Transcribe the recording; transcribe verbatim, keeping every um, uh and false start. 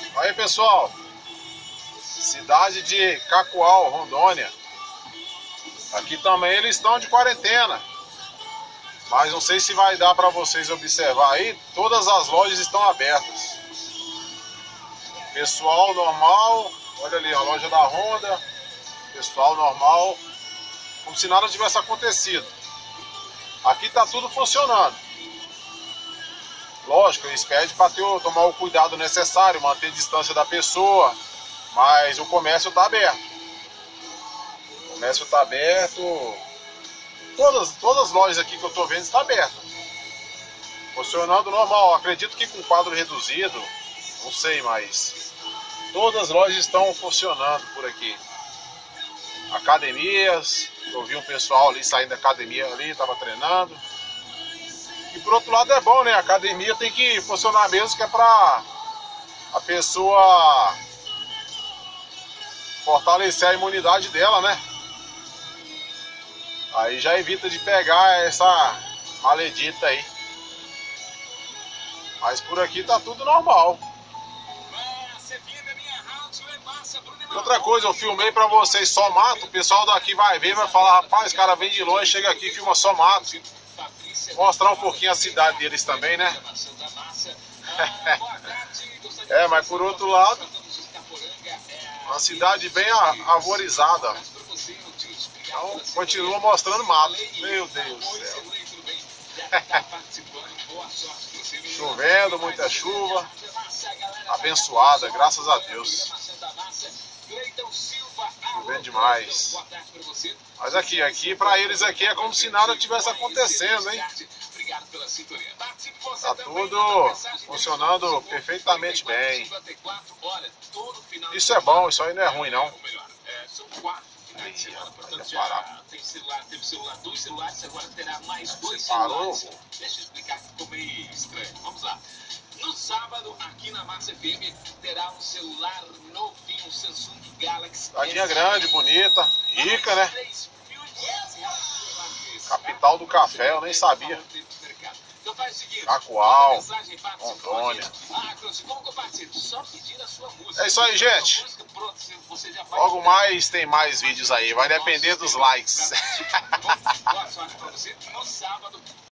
Aí, pessoal, cidade de Cacoal, Rondônia. Aqui também eles estão de quarentena, mas não sei se vai dar para vocês observar aí. Todas as lojas estão abertas. Pessoal normal, olha ali a loja da Honda. Pessoal normal, como se nada tivesse acontecido. Aqui tá tudo funcionando. Lógico, eles pedem para tomar o cuidado necessário, manter a distância da pessoa, mas o comércio está aberto. O comércio está aberto. Todas, todas as lojas aqui que eu estou vendo estão abertas. Funcionando normal. Acredito que com quadro reduzido, não sei, mas todas as lojas estão funcionando por aqui. Academias, eu vi um pessoal ali saindo da academia ali, estava treinando. E por outro lado é bom, né? A academia tem que funcionar mesmo, que é pra a pessoa fortalecer a imunidade dela, né? Aí já evita de pegar essa maledita aí. Mas por aqui tá tudo normal. Outra coisa, eu filmei pra vocês só mato. O pessoal daqui vai ver e vai falar: rapaz, o cara vem de longe, chega aqui e filma só mato. Mostrar um pouquinho a cidade deles também, né? É, mas por outro lado, uma cidade bem arvorizada. Então, continua mostrando mato. Meu Deus do céu. Chovendo, muita chuva. Abençoada, graças a Deus. Chovendo demais. Mas aqui, aqui pra eles aqui é como se nada tivesse acontecendo, hein? Tá tudo funcionando perfeitamente bem. Isso é bom, isso aí não é ruim não. Aí, rapaz, já parar. Parou? Deixa eu explicar que ficou meio estranho. Vamos lá. No sábado, aqui na Massa F M, terá um celular novinho, um Samsung Galaxy. Cidadinha grande, bonita, rica, né? Capital do café, eu nem sabia. Cacoal, Rondônia. É isso aí, gente. Logo mais tem mais vídeos aí. Vai depender dos likes.